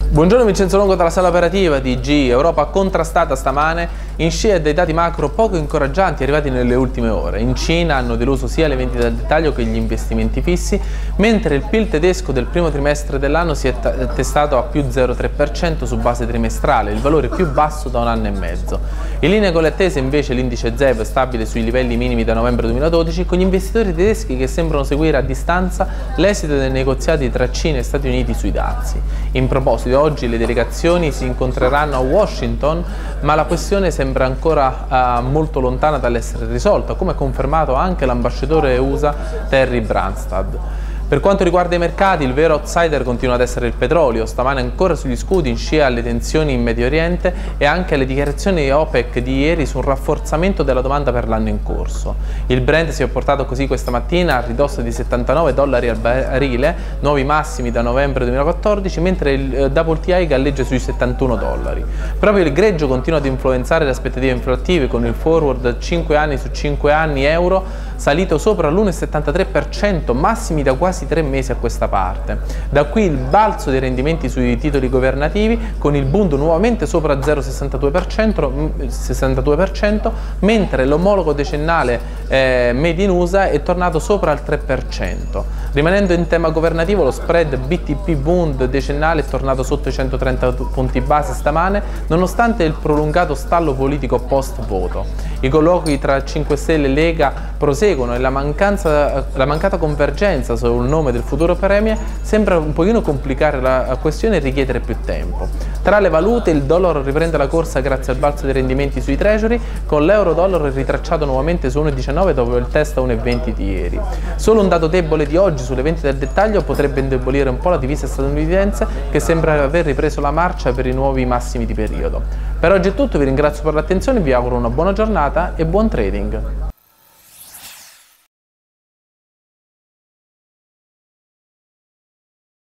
Buongiorno, Vincenzo Longo dalla sala operativa di IG. Europa contrastata stamane in scia dei dati macro poco incoraggianti arrivati nelle ultime ore. In Cina hanno deluso sia le vendite al dettaglio che gli investimenti fissi, mentre il PIL tedesco del primo trimestre dell'anno si è testato a più 0,3% su base trimestrale, il valore più basso da un anno e mezzo. In linea con le attese invece l'indice ZEV stabile sui livelli minimi da novembre 2012, con gli investitori tedeschi che sembrano seguire a distanza l'esito dei negoziati tra Cina e Stati Uniti sui dazi. In proposito, oggi le delegazioni si incontreranno a Washington, ma la questione sembra ancora molto lontana dall'essere risolta, come ha confermato anche l'ambasciatore USA Terry Branstad. Per quanto riguarda i mercati, il vero outsider continua ad essere il petrolio, stamane ancora sugli scudi in scia alle tensioni in Medio Oriente e anche alle dichiarazioni di OPEC di ieri su un rafforzamento della domanda per l'anno in corso. Il Brent si è portato così questa mattina a ridosso di $79 al barile, nuovi massimi da novembre 2014, mentre il WTI galleggia sui $71. Proprio il greggio continua ad influenzare le aspettative inflattive, con il forward 5 anni su 5 anni euro salito sopra l'1,73%, massimi da quasi 3 mesi a questa parte. Da qui il balzo dei rendimenti sui titoli governativi, con il Bund nuovamente sopra 0,62%, mentre l'omologo decennale made in USA è tornato sopra il 3%. Rimanendo in tema governativo, lo spread BTP Bund decennale è tornato sotto i 130 punti base stamane, nonostante il prolungato stallo politico post-voto. I colloqui tra 5 Stelle e Lega proseguono e la mancata convergenza sul nome del futuro premier sembra un pochino complicare la questione e richiedere più tempo. Tra le valute, il dollaro riprende la corsa grazie al balzo dei rendimenti sui treasury, con l'euro-dollaro ritracciato nuovamente su 1,19 dopo il test a 1,20 di ieri. Solo un dato debole di oggi sulle vendite del dettaglio potrebbe indebolire un po' la divisa statunitense, che sembra aver ripreso la marcia per i nuovi massimi di periodo. Per oggi è tutto, vi ringrazio per l'attenzione, vi auguro una buona giornata e buon trading.